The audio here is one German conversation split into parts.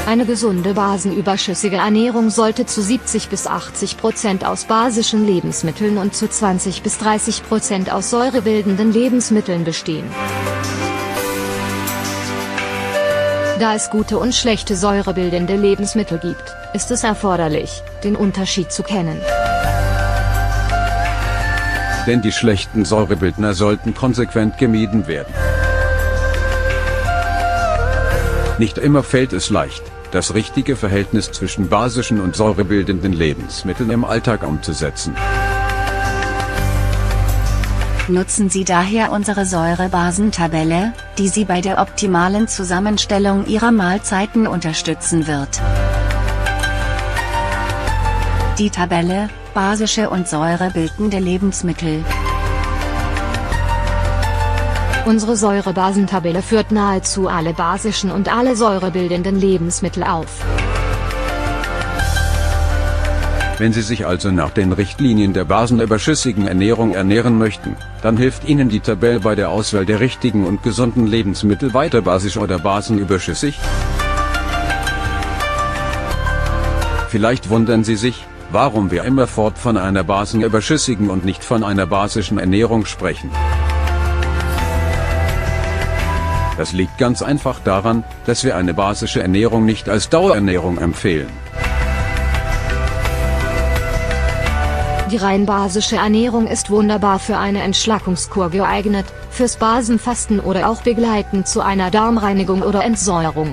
Eine gesunde basenüberschüssige Ernährung sollte zu 70 bis 80% aus basischen Lebensmitteln und zu 20 bis 30% aus säurebildenden Lebensmitteln bestehen. Da es gute und schlechte säurebildende Lebensmittel gibt, ist es erforderlich, den Unterschied zu kennen. Denn die schlechten Säurebildner sollten konsequent gemieden werden. Nicht immer fällt es leicht, das richtige Verhältnis zwischen basischen und säurebildenden Lebensmitteln im Alltag umzusetzen. Nutzen Sie daher unsere Säurebasentabelle, die Sie bei der optimalen Zusammenstellung Ihrer Mahlzeiten unterstützen wird. Die Tabelle, basische und säurebildende Lebensmittel. Unsere Säurebasentabelle führt nahezu alle basischen und alle säurebildenden Lebensmittel auf. Wenn Sie sich also nach den Richtlinien der basenüberschüssigen Ernährung ernähren möchten, dann hilft Ihnen die Tabelle bei der Auswahl der richtigen und gesunden Lebensmittel weiter basisch oder basenüberschüssig. Vielleicht wundern Sie sich, warum wir immerfort von einer basenüberschüssigen und nicht von einer basischen Ernährung sprechen. Das liegt ganz einfach daran, dass wir eine basische Ernährung nicht als Dauerernährung empfehlen. Die rein basische Ernährung ist wunderbar für eine Entschlackungskur geeignet, fürs Basenfasten oder auch begleitend zu einer Darmreinigung oder Entsäuerung.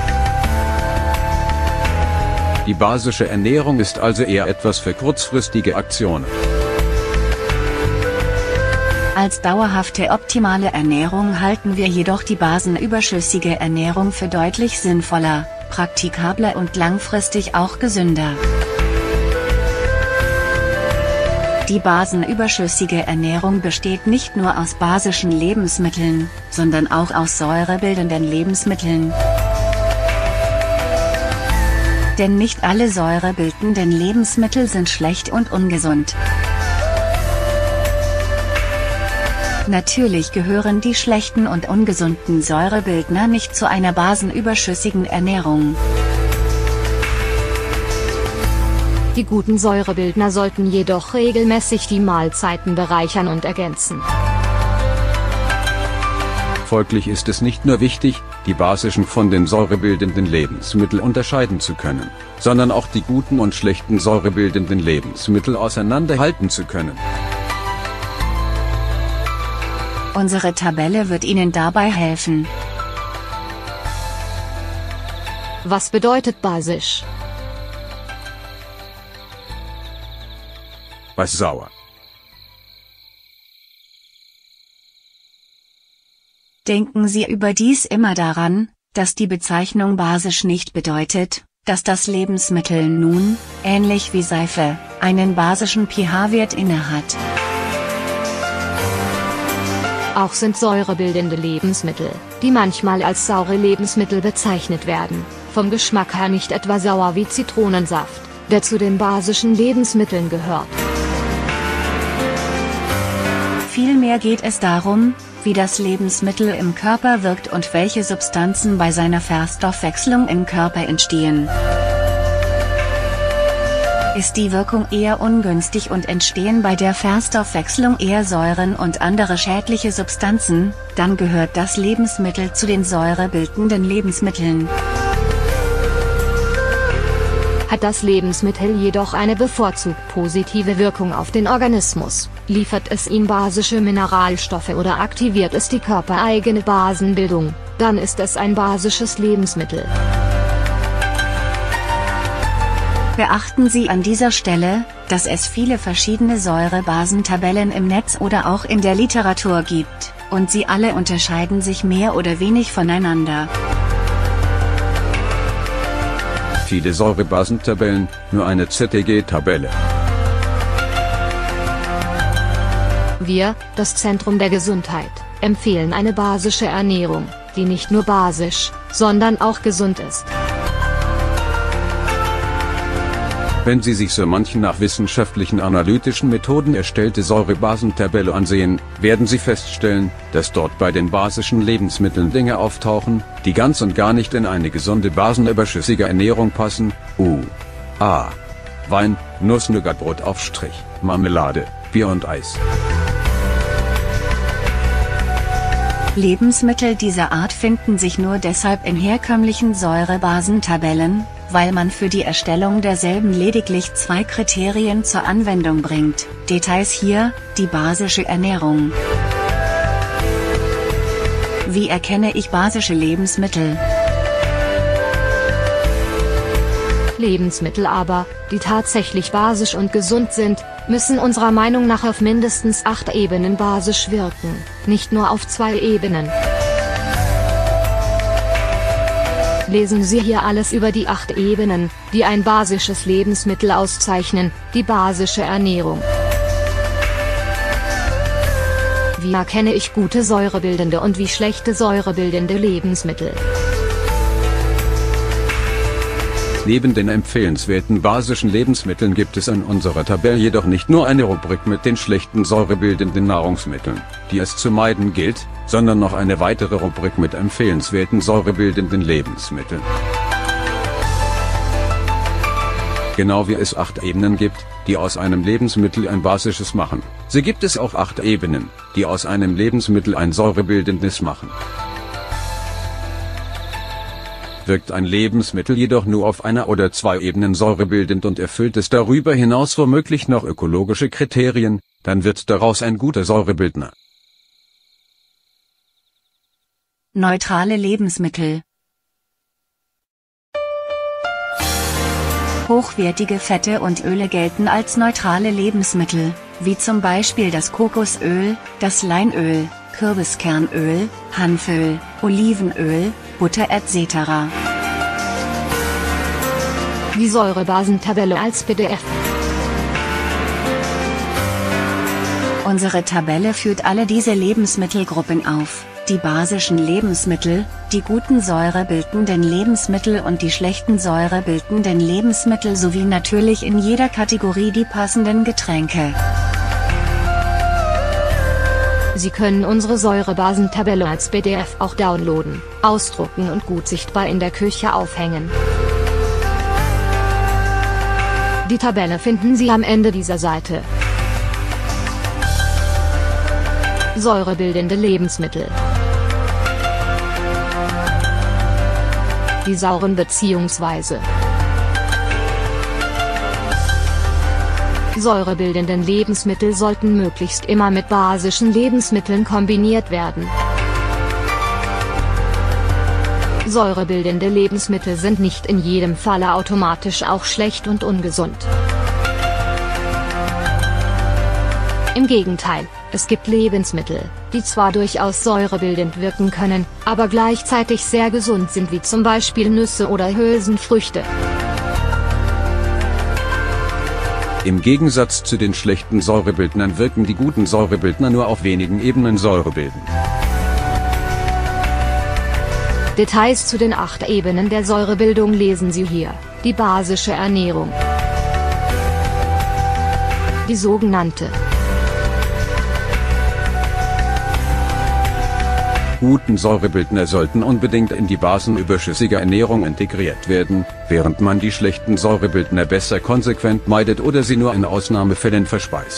Die basische Ernährung ist also eher etwas für kurzfristige Aktionen. Als dauerhafte optimale Ernährung halten wir jedoch die basenüberschüssige Ernährung für deutlich sinnvoller, praktikabler und langfristig auch gesünder. Die basenüberschüssige Ernährung besteht nicht nur aus basischen Lebensmitteln, sondern auch aus säurebildenden Lebensmitteln. Denn nicht alle säurebildenden Lebensmittel sind schlecht und ungesund. Natürlich gehören die schlechten und ungesunden Säurebildner nicht zu einer basenüberschüssigen Ernährung. Die guten Säurebildner sollten jedoch regelmäßig die Mahlzeiten bereichern und ergänzen. Folglich ist es nicht nur wichtig, die basischen von den säurebildenden Lebensmitteln unterscheiden zu können, sondern auch die guten und schlechten säurebildenden Lebensmittel auseinanderhalten zu können. Unsere Tabelle wird Ihnen dabei helfen. Was bedeutet basisch? Was sauer. Denken Sie überdies immer daran, dass die Bezeichnung basisch nicht bedeutet, dass das Lebensmittel nun, ähnlich wie Seife, einen basischen pH-Wert innehat. Auch sind säurebildende Lebensmittel, die manchmal als saure Lebensmittel bezeichnet werden, vom Geschmack her nicht etwa sauer wie Zitronensaft, der zu den basischen Lebensmitteln gehört. Vielmehr geht es darum, wie das Lebensmittel im Körper wirkt und welche Substanzen bei seiner Verstoffwechslung im Körper entstehen. Ist die Wirkung eher ungünstig und entstehen bei der Verstoffwechslung eher Säuren und andere schädliche Substanzen, dann gehört das Lebensmittel zu den säurebildenden Lebensmitteln. Hat das Lebensmittel jedoch eine bevorzugt positive Wirkung auf den Organismus, liefert es ihm basische Mineralstoffe oder aktiviert es die körpereigene Basenbildung, dann ist es ein basisches Lebensmittel. Beachten Sie an dieser Stelle, dass es viele verschiedene Säurebasentabellen im Netz oder auch in der Literatur gibt, und sie alle unterscheiden sich mehr oder wenig voneinander. Viele Säurebasentabellen, nur eine ZTG-Tabelle. Wir, das Zentrum der Gesundheit, empfehlen eine basische Ernährung, die nicht nur basisch, sondern auch gesund ist. Wenn Sie sich so manchen nach wissenschaftlichen analytischen Methoden erstellte Säurebasentabelle ansehen, werden Sie feststellen, dass dort bei den basischen Lebensmitteln Dinge auftauchen, die ganz und gar nicht in eine gesunde basenüberschüssige Ernährung passen. Wein, Nuss-Nougat-Brotaufstrich, Marmelade, Bier und Eis. Lebensmittel dieser Art finden sich nur deshalb in herkömmlichen Säurebasentabellen, weil man für die Erstellung derselben lediglich 2 Kriterien zur Anwendung bringt. Details hier: die basische Ernährung. Wie erkenne ich basische Lebensmittel? Lebensmittel aber, die tatsächlich basisch und gesund sind, müssen unserer Meinung nach auf mindestens 8 Ebenen basisch wirken, nicht nur auf 2 Ebenen. Lesen Sie hier alles über die 8 Ebenen, die ein basisches Lebensmittel auszeichnen, die basische Ernährung. Wie erkenne ich gute säurebildende und wie schlechte säurebildende Lebensmittel? Neben den empfehlenswerten basischen Lebensmitteln gibt es in unserer Tabelle jedoch nicht nur eine Rubrik mit den schlechten säurebildenden Nahrungsmitteln, die es zu meiden gilt, sondern noch eine weitere Rubrik mit empfehlenswerten säurebildenden Lebensmitteln. Genau wie es 8 Ebenen gibt, die aus einem Lebensmittel ein basisches machen, so gibt es auch 8 Ebenen, die aus einem Lebensmittel ein säurebildendes machen. Wirkt ein Lebensmittel jedoch nur auf einer oder 2 Ebenen säurebildend und erfüllt es darüber hinaus womöglich noch ökologische Kriterien, dann wird daraus ein guter Säurebildner. Neutrale Lebensmittel. Hochwertige Fette und Öle gelten als neutrale Lebensmittel, wie zum Beispiel das Kokosöl, das Leinöl, Kürbiskernöl, Hanföl, Olivenöl, Butter etc. Die Säurebasentabelle als PDF. Unsere Tabelle führt alle diese Lebensmittelgruppen auf: die basischen Lebensmittel, die guten säurebildenden Lebensmittel und die schlechten säurebildenden Lebensmittel sowie natürlich in jeder Kategorie die passenden Getränke. Sie können unsere Säurebasentabelle als PDF auch downloaden, ausdrucken und gut sichtbar in der Küche aufhängen. Die Tabelle finden Sie am Ende dieser Seite. Säurebildende Lebensmittel. Die sauren bzw. säurebildenden Lebensmittel sollten möglichst immer mit basischen Lebensmitteln kombiniert werden. Säurebildende Lebensmittel sind nicht in jedem Falle automatisch auch schlecht und ungesund. Im Gegenteil, es gibt Lebensmittel, die zwar durchaus säurebildend wirken können, aber gleichzeitig sehr gesund sind, wie zum Beispiel Nüsse oder Hülsenfrüchte. Im Gegensatz zu den schlechten Säurebildnern wirken die guten Säurebildner nur auf wenigen Ebenen säurebildend. Details zu den 8 Ebenen der Säurebildung lesen Sie hier: die basische Ernährung, die sogenannte guten Säurebildner sollten unbedingt in die basenüberschüssige Ernährung integriert werden, während man die schlechten Säurebildner besser konsequent meidet oder sie nur in Ausnahmefällen verspeist.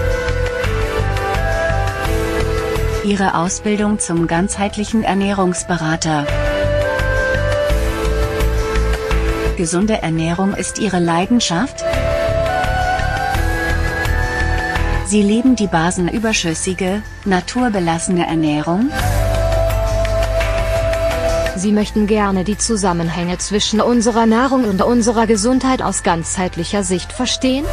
Ihre Ausbildung zum ganzheitlichen Ernährungsberater. Gesunde Ernährung ist Ihre Leidenschaft? Sie lieben die basenüberschüssige, naturbelassene Ernährung? Sie möchten gerne die Zusammenhänge zwischen unserer Nahrung und unserer Gesundheit aus ganzheitlicher Sicht verstehen?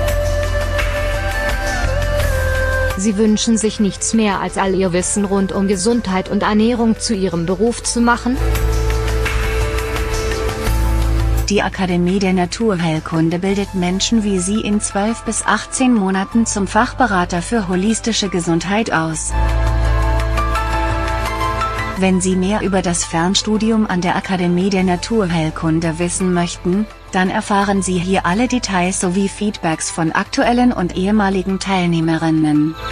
Sie wünschen sich nichts mehr als all Ihr Wissen rund um Gesundheit und Ernährung zu Ihrem Beruf zu machen? Die Akademie der Naturheilkunde bildet Menschen wie Sie in 12 bis 18 Monaten zum Fachberater für holistische Gesundheit aus. Wenn Sie mehr über das Fernstudium an der Akademie der Naturheilkunde wissen möchten, dann erfahren Sie hier alle Details sowie Feedbacks von aktuellen und ehemaligen Teilnehmerinnen.